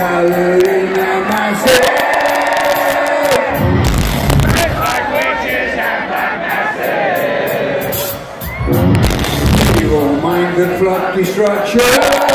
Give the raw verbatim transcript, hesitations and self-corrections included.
gathering round myself. Like witches and black masses. Evil mind, good flood destruction.